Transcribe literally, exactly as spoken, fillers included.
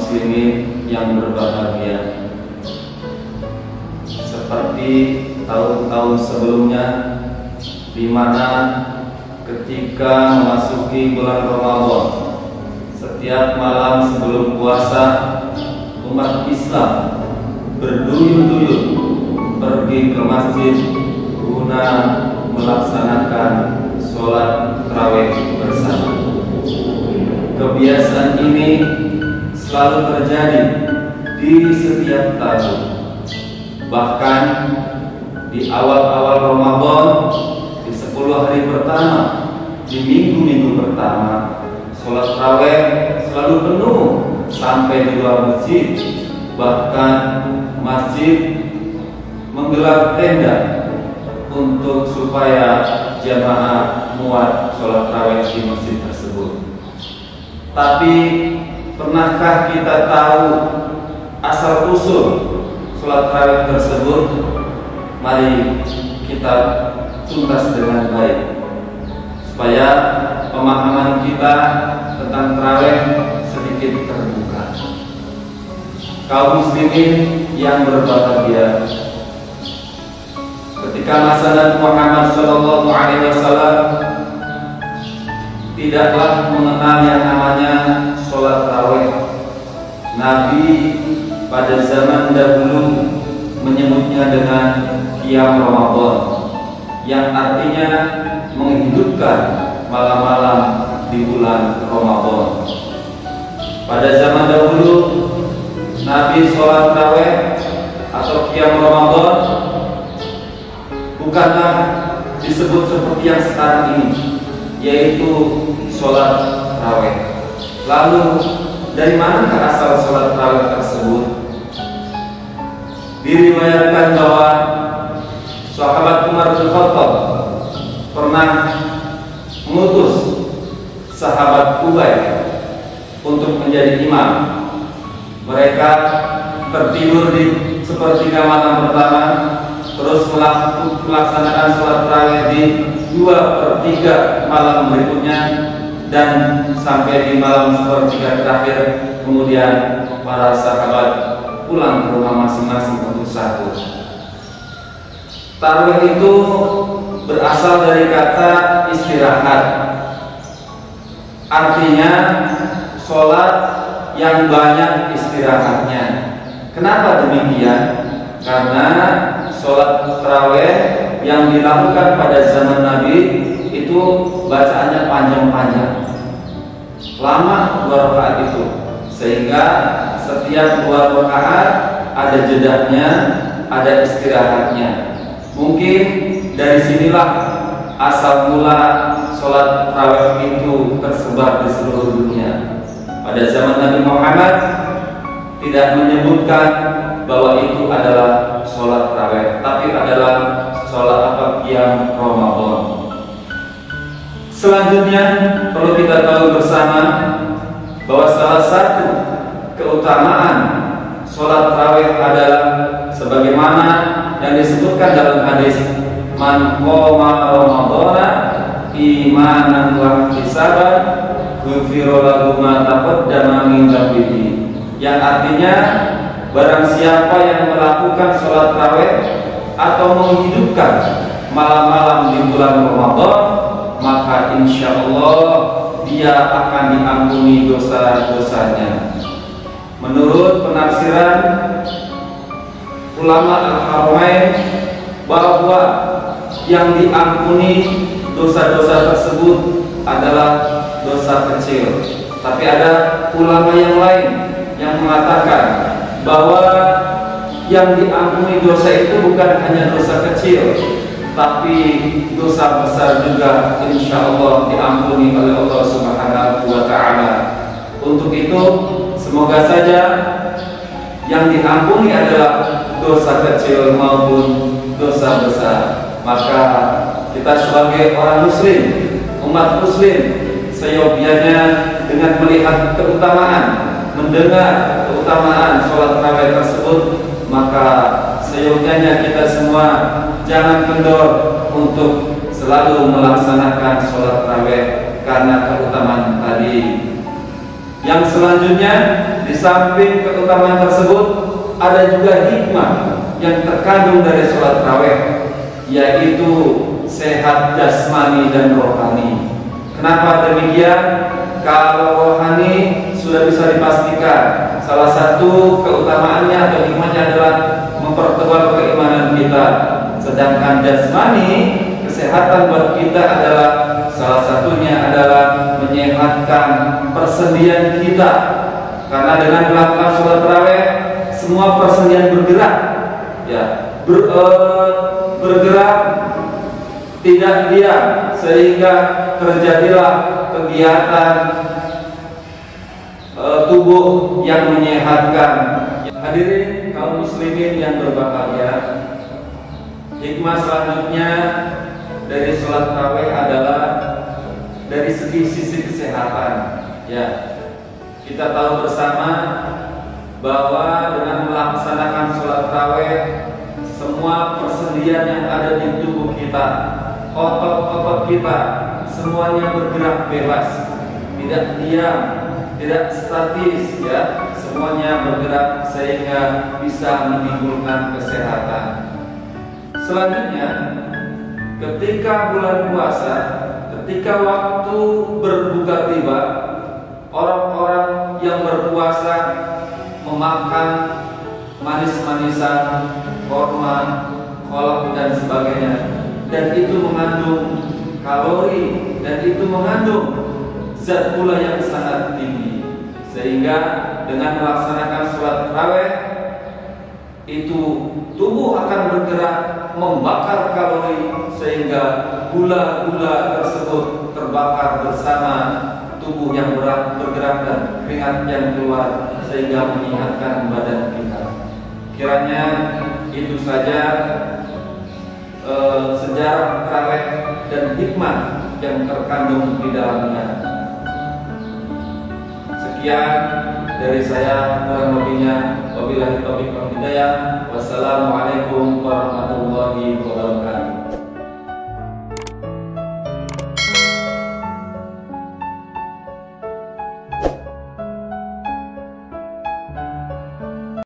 muslimin yang berbahagia. Seperti tahun-tahun sebelumnya, di mana ketika memasuki bulan Ramadan, setiap malam sebelum puasa, umat Islam berduyun-duyun pergi ke masjid guna melaksanakan sholat tarawih bersama. Kebiasaan ini selalu terjadi di setiap tahun. Bahkan di awal-awal Ramadan, di sepuluh hari pertama, di minggu-minggu pertama, sholat tarawih selalu penuh sampai di luar masjid. Bahkan masjid menggelar tenda untuk supaya jamaah muat sholat tarawih di masjid tersebut. Tapi pernahkah kita tahu asal usul sholat tarawih tersebut? Mari kita tuntas dengan baik supaya pemahaman kita tentang tarawih sedikit terbuka. Kaum muslimin yang berbahagia, ketika masa Nabi Muhammad shallallahu alaihi wasallam tidaklah mengenal yang namanya sholat tarawih. Nabi pada zaman dahulu menyebutnya dengan qiyam Ramadan, yang artinya menghidupkan malam-malam di bulan Ramadan. Pada zaman dahulu Nabi sholat tarawih atau qiyam Ramadan bukanlah disebut seperti yang sekarang ini, yaitu sholat tarawih. Lalu dari manakah asal sholat tarawih tersebut? Diriwayatkan bahwa sahabat Umar bin Khattab pernah mengutus sahabat Ubay untuk menjadi imam. Mereka tertidur di sepertiga malam pertama, terus melaksanakan sholat tarawih di dua per tiga malam berikutnya, dan sampai di malam sepertiga terakhir kemudian para sahabat pulang ke rumah masing-masing untuk sahur. Tarawih itu berasal dari kata istirahat, artinya sholat yang banyak istirahatnya. Kenapa demikian? Karena sholat tarawih yang dilakukan pada zaman Nabi itu bacaannya panjang-panjang, lama dua rakaat itu, sehingga setiap dua rakaat ada jedahnya, ada istirahatnya. Mungkin dari sinilah asal mula sholat tarawih itu tersebar di seluruh dunia. Pada zaman Nabi Muhammad tidak menyebutkan bahwa itu adalah sholat tarawih, tapi adalah sholat apa qiyam Ramadan. Selanjutnya perlu kita tahu bersama bahwa salah satu keutamaan sholat tarawih adalah sebagaimana yang disebutkan dalam hadis, man qoma ramadhana imanan wa ihtisaban ghufira lahu ma taqaddama min dhanbihi, yang artinya barang siapa yang melakukan sholat tarawih atau menghidupkan malam-malam di bulan Ramadan, maka insya Allah dia akan diampuni dosa-dosanya. Menurut penafsiran ulama Al-Haramain, bahwa yang diampuni dosa-dosa tersebut adalah dosa kecil. Tapi ada ulama yang lain yang mengatakan bahwa yang diampuni dosa itu bukan hanya dosa kecil, tapi dosa besar juga insya Allah diampuni oleh Allah Subhanahu wa Ta'ala. Untuk itu semoga saja yang diampuni adalah dosa kecil maupun dosa besar. Maka kita sebagai orang muslim, umat muslim, seyogianya dengan melihat keutamaan, mendengar keutamaan sholat tarawih tersebut, maka seyogianya kita semua jangan kendor untuk selalu melaksanakan sholat tarawih karena keutamaan tadi. Yang selanjutnya, di samping keutamaan tersebut, ada juga hikmah yang terkandung dari sholat tarawih, yaitu sehat jasmani dan rohani. Kenapa demikian? Kalau rohani sudah bisa dipastikan, salah satu keutamaannya atau hikmahnya adalah mempertebal keimanan kita. Sedangkan jasmani, kesehatan buat kita adalah salah satunya adalah menyehatkan persendian kita. Karena dengan melakukan sholat tarawih, semua persendian bergerak, ya, ber, e, bergerak tidak diam, sehingga terjadilah kegiatan e, tubuh yang menyehatkan. Hadirin kaum muslimin yang berbahagia, hikmah selanjutnya dari sholat tarawih adalah dari segi sisi kesehatan. Ya, kita tahu bersama bahwa dengan melaksanakan sholat tarawih, semua persendian yang ada di tubuh kita, otot-otot kita, semuanya bergerak bebas, tidak diam, tidak statis, ya, semuanya bergerak sehingga bisa menimbulkan kesehatan. Selanjutnya, ketika bulan puasa, ketika waktu berbuka tiba, orang-orang yang berpuasa memakan manis-manisan, korma, kolak dan sebagainya, dan itu mengandung kalori dan itu mengandung zat gula yang sangat tinggi, sehingga dengan melaksanakan sholat tarawih itu tubuh akan bergerak membakar kalori sehingga gula-gula tersebut terbakar bersama tubuh yang berat bergerak dan keringat yang keluar sehingga menyehatkan badan kita. Kiranya itu saja e, sejarah tarawih dan hikmah yang terkandung di dalamnya. Sekian dari saya, kurang lebihnya wabillahi taufiq wal hidayah. Wassalamualaikum warahmatullahi wabarakatuh.